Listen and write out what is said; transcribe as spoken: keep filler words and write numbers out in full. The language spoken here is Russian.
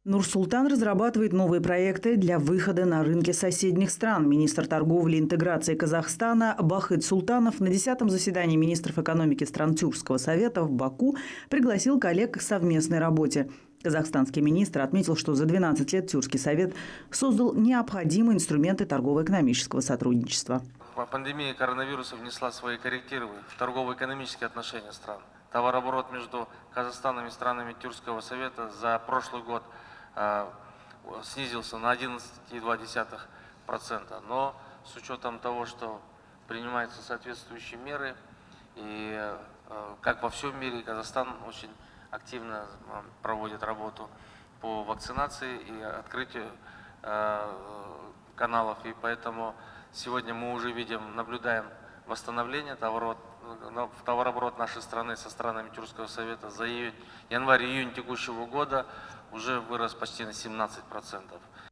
Нур-Султан разрабатывает новые проекты для выхода на рынки соседних стран. Министр торговли и интеграции Казахстана Бахыт Султанов на десятом заседании министров экономики стран Тюркского совета в Баку пригласил коллег к совместной работе. Казахстанский министр отметил, что за двенадцать лет Тюркский совет создал необходимые инструменты торгово-экономического сотрудничества. Пандемия коронавируса внесла свои коррективы в торгово-экономические отношения стран. Товарооборот между Казахстаном и странами Тюркского совета за прошлый год э, снизился на одиннадцать и две десятых процента. Но с учетом того, что принимаются соответствующие меры, и э, как во всем мире, Казахстан очень активно проводит работу по вакцинации и открытию э, каналов, и поэтому сегодня мы уже видим, наблюдаем восстановление товарооборот, товарооборот нашей страны со странами Тюркского совета за январь-июнь текущего года уже вырос почти на семнадцать процентов.